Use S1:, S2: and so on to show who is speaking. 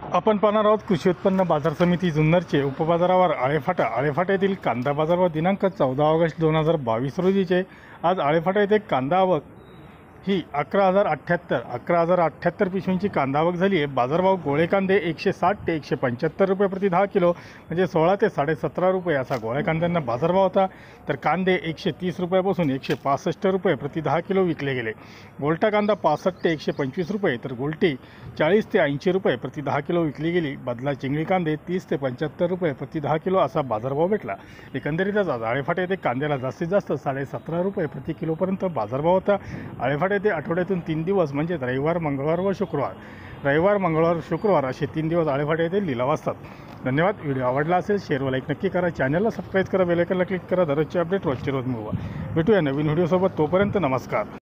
S1: आपण पाहणार आहोत कृषी उत्पन्न बाजार समिती जुन्नरचे उपबाजारावर आळेफाटा येथील कांदा बाजारभाव दिनांक 14 ऑगस्ट 2022 रोजीचे। आज आळेफाटा येथे कांदा आवक ही 11,078 पिशव्यांची कांदा आवक झाली आहे। बाजारभाव गोळे कांदे 160 ते 175 रुपये प्रति 10 किलो म्हणजे 16 ते 17.5 रुपये असा गोळ्या कांद्यांना बाजारभाव होता। तर कांदे 130 रुपयापासून 165 रुपये प्रति 10 किलो विकले गेले। गोल्टा कांदा 65 ते 125 रुपये तर गोल्टी 40 ते 80 रुपये प्रति 10 किलो विकली गेली। बदला चिंगळी कांदे 30 ते 75 रुपये प्रति 10 किलो असा बाजारभाव भेटला। एकंदरीतच आज आळेफाटा येथे कांद्याला जास्तीत जास्त 17.5 रुपये प्रति किलोपर्यंत बाजारभाव होता। आळेफाटा येथे आठवड्यातून 3 दिवस म्हणजे रविवार, मंगळवार व शुक्रवार असे 3 दिवस आळेफाटा येथे लिलाव असतात। धन्यवाद। व्हिडिओ आवडला असेल शेअर व लाईक नक्की करा, चॅनलला सबस्क्राईब करा, बेल आयकॉनला क्लिक करा। दररोजचे अपडेट रोजचे रोज मिळवा। भेटूया नवीन व्हिडिओसोबत, तोपर्यंत नमस्कार।